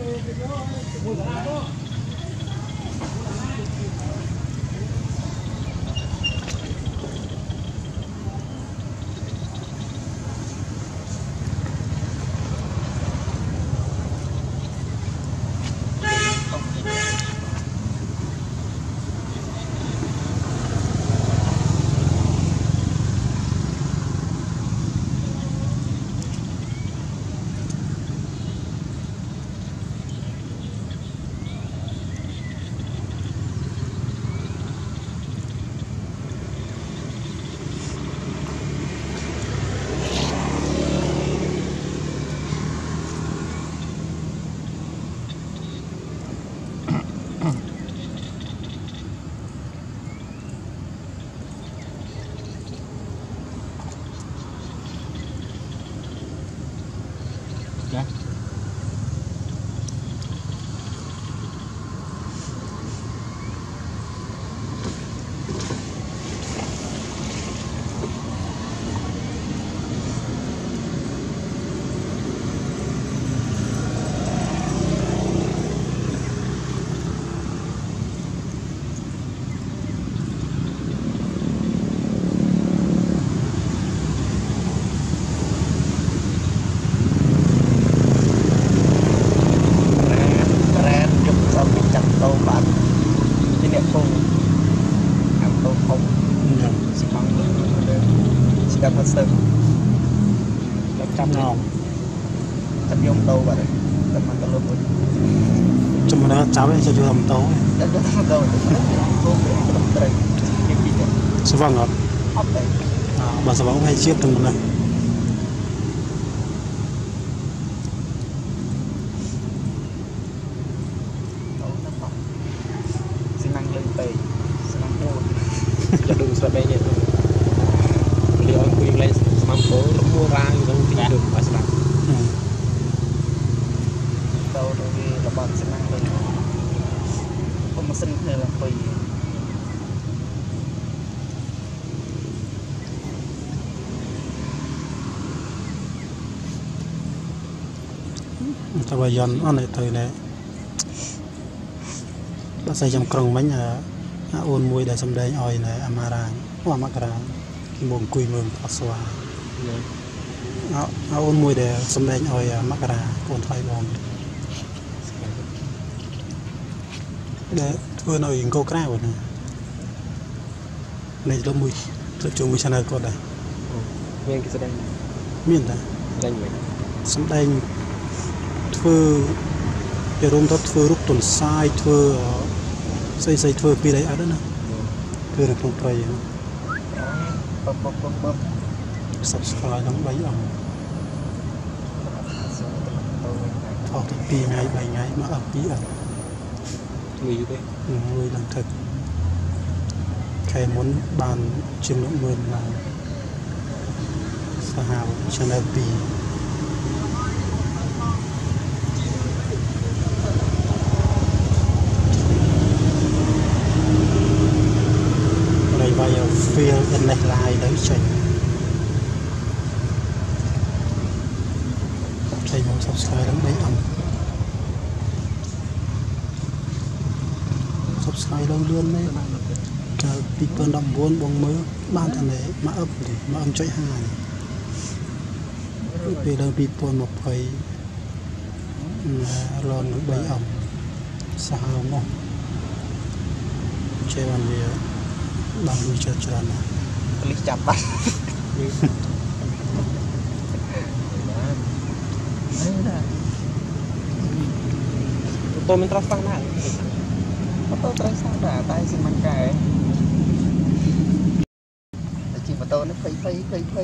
cháu ấy cho chú làm tấu số vâng ạ bà sẽ bóng hay chiếc từng một này xin năng lên tây xin năng mua cho đừng sợ bé nhỉ đi ơi quy lên mang phố mua ra thì không tin được phải sao đâu thì là bạn xin năng lên không mà xin này là tùy tao bây giờ nó này từ này bác sĩ trong còng bánh ôn mùi để xâm đến oi này amara hoa makara cái mồm cùi mồm thọ xoa ôn mùi để xâm đến oi makara ôn thoại bom để vừa nói câu cá rồi này là mùi tự chung mùi channel có đây miền cái đây miền ta đây vậy xâm đến thưa giờ hôm đó thưa rút tuần sai thưa xây thưa pi đấy đó nè thưa được trong cây subscribe đóng bấy ông thọ thì pi ngày 7 ngày mà ở pi ở người thế người làm thật khai muốn bàn chiếm lượng người là xã hào channel pi bây giờ feel in này lại đấy chạy một subscribe đóng đấy ông subscribe đâu luôn đấy chờ people đọc buôn bóng mới ban thằng đấy mà ấp thì mà âm chạy hai về đâu people một phải lon bấy ẩm sao không chơi bàn gì bằng đuôi chơi tròn này clip chặt bắt tôi mình trao sang này tôi trao sang đã tay xin mang cái chỉ mà tôi nó phây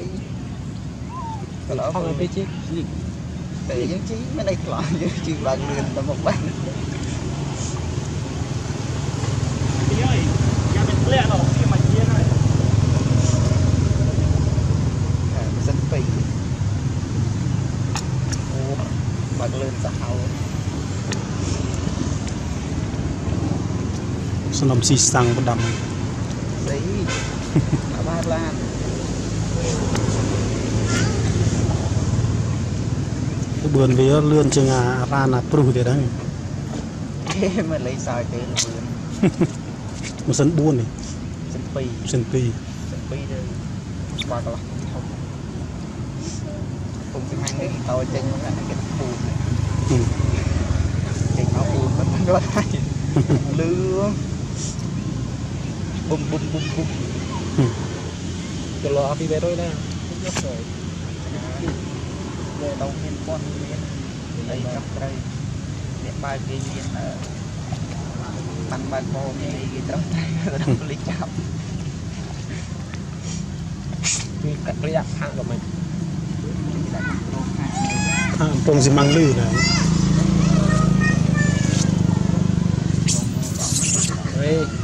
cái đó không phải chứ để những chí mấy này loại như chỉ bằng liền tầm một bàn dân phì bằng lên xã hội sân đồng xì xăng bắt đầm đấy ở Ba Lan bươn với lươn chừng ra là pru thì đấy mà lấy sai thế là bươn một sân buôn này sân pi đây qua cái không chỉ mang cái tàu trên nó là cái bùn cái áo bùn vẫn rất hay lưa bùm bùm bùm bùm cái lò phi về rồi đó về đâu miền con miền đây trong đây miền ba kia miền bằng ba cô cái trong đây là đông lý chậm cái dạng hạng của mình tông xi măng lư này Ê